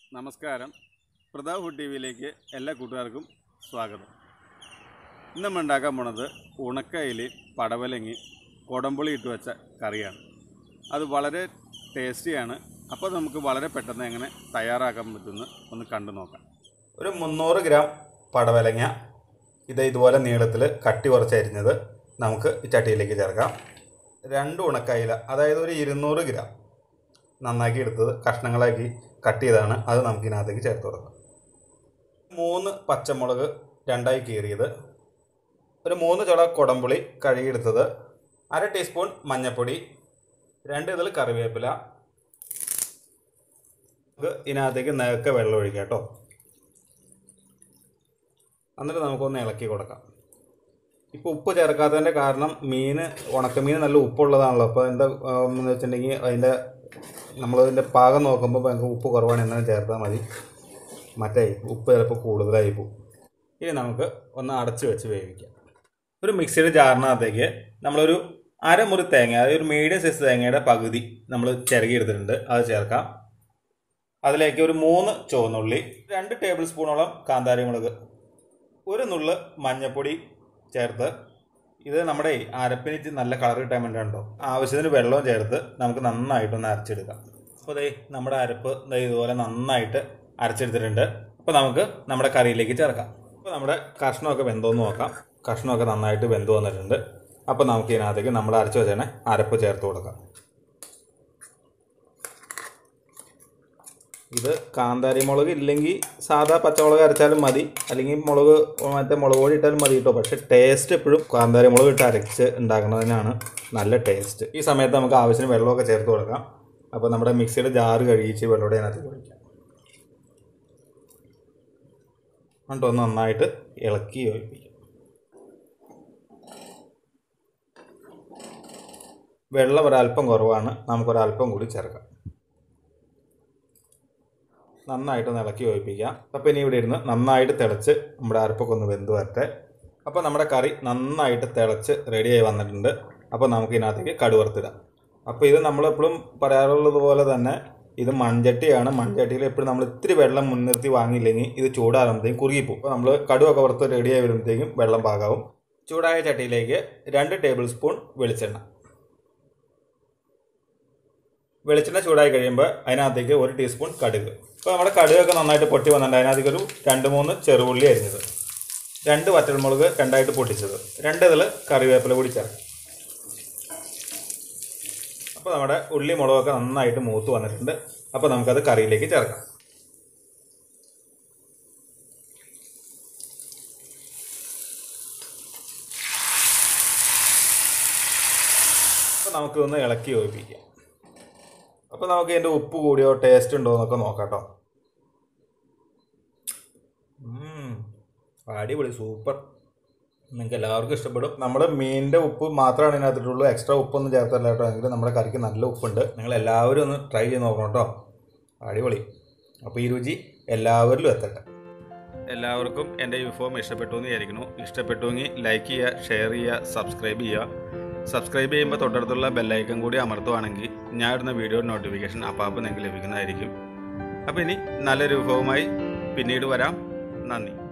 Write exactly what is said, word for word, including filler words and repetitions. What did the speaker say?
നമസ്കാരം. Pratap food T വിയിലേക്ക് എല്ലാ കൂട്ടുകാർക്കും സ്വാഗതം. ഇന്ന് നമ്മൾ ഉണ്ടാക്കാൻ പോണത് ഉണക്കയിൽ പടവലങ്ങി കൊടംപുളി ഇട്ട് വെച്ച കറിയാണ്. അത് വളരെ ടേസ്റ്റിയാണ്. അപ്പോൾ നമുക്ക് വളരെ പെട്ടെന്ന് എങ്ങനെ തയ്യാറാക്കാൻ പറ്റുമെന്ന് ഒന്ന് കണ്ടു നോക്കാം. ഒരു മുന്നൂറ് ഗ്രാം പടവലങ്ങ ഇത് ഇതുപോലെ നീളത്തിൽ കട്ടി കുറച്ചരിഞ്ഞത് നമുക്ക് ഈ ചട്ടിയിലേക്ക് ചേർക്കാം. രണ്ട് ഉണക്കയില, അതായത് ഒരു ഇരുന്നൂറ് ഗ്രാം നന്നാക്കി എടുത്തത് കഷ്ണങ്ങളാക്കി കട്ട് ചെയ്താണ്, അത് നമുക്ക് ഇതിനകത്തേക്ക് ചേർത്ത് കൊടുക്കാം. മൂന്ന് പച്ചമുളക് രണ്ടായി കീറിയത്, ഒരു മൂന്ന് ചുള കൊടംപുളി കഴുകിയെടുത്തത്, അര ടീസ്പൂൺ മഞ്ഞൾപ്പൊടി, രണ്ട് ഇതിൽ കറിവേപ്പില. നമുക്ക് ഇതിനകത്തേക്ക് നേരത്തെ വെള്ളം ഒഴിക്കാം കേട്ടോ. എന്നിട്ട് നമുക്കൊന്ന് ഇളക്കി കൊടുക്കാം. ഇപ്പോൾ ഉപ്പ് ചേർക്കാത്തതിൻ്റെ കാരണം മീൻ ഉണക്കമീൻ നല്ല ഉപ്പുള്ളതാണല്ലോ. അപ്പോൾ എന്താ എന്ന് വെച്ചിട്ടുണ്ടെങ്കിൽ അതിൻ്റെ നമ്മളതിൻ്റെ പാകം നോക്കുമ്പോൾ നമുക്ക് ഉപ്പ് കുറവാണ് എന്നാലും ചേർത്താൽ മതി. മറ്റേ ഉപ്പ് ചിലപ്പോൾ കൂടുതലായി പോകും. ഇനി നമുക്ക് ഒന്ന് അടച്ച് വെച്ച് വേവിക്കാം. ഒരു മിക്സിയുടെ ജാറിനകത്തേക്ക് നമ്മളൊരു അരമുറി തേങ്ങ, അതായത് ഒരു മീഡിയം സൈസ് തേങ്ങയുടെ പകുതി നമ്മൾ ചിരകി എടുത്തിട്ടുണ്ട്, അത് ചേർക്കാം. അതിലേക്ക് ഒരു മൂന്ന് ചുവന്നുള്ളി, രണ്ട് ടേബിൾ സ്പൂണോളം കാന്താരി മുളക്, ഒരു നുള്ള് മഞ്ഞൾപ്പൊടി ചേർത്ത്, ഇത് നമ്മുടെ അരപ്പിനിച്ച് നല്ല കളർ കിട്ടാൻ വേണ്ടിയുണ്ടോ ആവശ്യത്തിന് വെള്ളവും ചേർത്ത് നമുക്ക് നന്നായിട്ടൊന്ന് അരച്ചെടുക്കാം. അപ്പോൾ ദേ നമ്മുടെ അരപ്പ് ഇതുപോലെ നന്നായിട്ട് അരച്ചെടുത്തിട്ടുണ്ട്. അപ്പോൾ നമുക്ക് നമ്മുടെ കറിയിലേക്ക് ചേർക്കാം. അപ്പോൾ നമ്മുടെ കഷ്ണമൊക്കെ വെന്തോന്ന് നോക്കാം. കഷ്ണമൊക്കെ നന്നായിട്ട് വെന്ത് വന്നിട്ടുണ്ട്. അപ്പോൾ നമുക്ക് ഇതിനകത്തേക്ക് നമ്മൾ അരച്ച് വെച്ചേനെ അരപ്പ് ചേർത്ത് കൊടുക്കാം. ഇത് കാന്താരി മുളക് ഇല്ലെങ്കിൽ സാധാ പച്ചമുളക് അരച്ചാലും മതി, അല്ലെങ്കിൽ മുളക് മറ്റേ മുളക് പൊടി ഇട്ടാലും മതി കേട്ടോ. പക്ഷേ ടേസ്റ്റ് എപ്പോഴും കാന്താരി മുളക് ഇട്ട് അരച്ച് ഉണ്ടാക്കുന്നതിനാണ് നല്ല ടേസ്റ്റ്. ഈ സമയത്ത് നമുക്ക് ആവശ്യത്തിന് വെള്ളമൊക്കെ ചേർത്ത് കൊടുക്കാം. അപ്പോൾ നമ്മുടെ മിക്സിയുടെ ജാറ് കഴുകിച്ച് വെള്ളമോടെ അതിനകത്ത് ഒഴിക്കാം. എന്നിട്ട് ഒന്ന് നന്നായിട്ട് ഇളക്കി യോജിപ്പിക്കാം. വെള്ളം ഒരല്പം കുറവാണ്, നമുക്കൊരല്പം കൂടി ചേർക്കാം. നന്നായിട്ടൊന്ന് ഇളക്കി യോജിപ്പിക്കാം. അപ്പോൾ ഇനി ഇവിടെ ഇരുന്ന് നന്നായിട്ട് തിളച്ച് നമ്മുടെ അരപ്പൊക്കെ ഒന്ന് വെന്ത് വരട്ടെ. അപ്പോൾ നമ്മുടെ കറി നന്നായിട്ട് തിളച്ച് റെഡിയായി വന്നിട്ടുണ്ട്. അപ്പോൾ നമുക്ക് ഇതിനകത്തേക്ക് കടുവറുത്തിടാം. അപ്പോൾ ഇത് നമ്മളെപ്പോഴും പറയാറുള്ളത് പോലെ തന്നെ ഇത് മൺചട്ടിയാണ്. മൺചട്ടിയിൽ എപ്പോഴും നമ്മൾ ഇത്തിരി വെള്ളം മുൻനിർത്തി വാങ്ങിയില്ലെങ്കിൽ ഇത് ചൂടാകുമ്പോഴത്തേക്കും കുറുകിപ്പോവും. അപ്പോൾ നമ്മൾ കടുവൊക്കെ വറുത്ത് റെഡിയായി വരുമ്പോഴത്തേക്കും വെള്ളം പാകാവും. ചൂടായ ചട്ടിയിലേക്ക് രണ്ട് ടേബിൾ സ്പൂൺ വെളിച്ചെണ്ണ. വെളിച്ചെണ്ണ ചൂടായി കഴിയുമ്പോൾ അതിനകത്തേക്ക് ഒരു ടീസ്പൂൺ കടുക്. ഇപ്പോൾ നമ്മുടെ കടുകൊക്കെ നന്നായിട്ട് പൊട്ടി വന്നിട്ടുണ്ട്. അതിനകത്തേക്ക് ഒരു രണ്ട് മൂന്ന് ചെറുപുള്ളി അരിഞ്ഞത്, രണ്ട് വറ്റൽമുളക് രണ്ടായിട്ട് പൊട്ടിച്ചത്, രണ്ട് ഇതിൽ കറിവേപ്പില കൂടി ചേർക്കും. അപ്പോൾ നമ്മുടെ ഉള്ളി മുളകൊക്കെ നന്നായിട്ട് മൂത്ത് വന്നിട്ടുണ്ട്. അപ്പോൾ നമുക്കത് കറിയിലേക്ക് ചേർക്കാം. അപ്പോൾ നമുക്കിതൊന്ന് ഇളക്കി യോജിപ്പിക്കാം. അപ്പോൾ നമുക്ക് ഇതിൻ്റെ ഉപ്പ് കൂടിയോ ടേസ്റ്റ് ഉണ്ടോ എന്നൊക്കെ നോക്കാം കേട്ടോ. അടിപൊളി, സൂപ്പർ. നിങ്ങൾക്ക് എല്ലാവർക്കും ഇഷ്ടപ്പെടും. നമ്മുടെ മീനിൻ്റെ ഉപ്പ് മാത്രമാണ് ഇതിനകത്തിട്ടുള്ളൂ, എക്സ്ട്രാ ഉപ്പൊന്നും ചേർത്തല്ല കേട്ടോ. എങ്കിലും നമ്മുടെ കറിക്ക് നല്ല ഉപ്പുണ്ട്. നിങ്ങൾ എല്ലാവരും ഒന്ന് ട്രൈ ചെയ്ത് നോക്കണം കേട്ടോ. അടിപൊളി. അപ്പോൾ ഈ രുചി എല്ലാവരിലും എത്തട്ടെ. എല്ലാവർക്കും എൻ്റെ ഈ വിഭവം ഇഷ്ടപ്പെട്ടു എന്ന് വിചാരിക്കുന്നു. ഇഷ്ടപ്പെട്ടുവെങ്കിൽ ലൈക്ക് ചെയ്യുക, ഷെയർ ചെയ്യുക, സബ്സ്ക്രൈബ് ചെയ്യുക. സബ്സ്ക്രൈബ് ചെയ്യുമ്പോൾ തൊട്ടടുത്തുള്ള ബെല്ലൈക്കൺ കൂടി അമർത്തുവാണെങ്കിൽ ഞാൻ ഇടുന്ന വീഡിയോ നോട്ടിഫിക്കേഷൻ അപ്പോൾ അപ്പോൾ നിങ്ങൾക്ക് ലഭിക്കുന്നതായിരിക്കും. അപ്പോൾ ഇനി നല്ലൊരു വിഭവമായി പിന്നീട് വരാം. നന്ദി.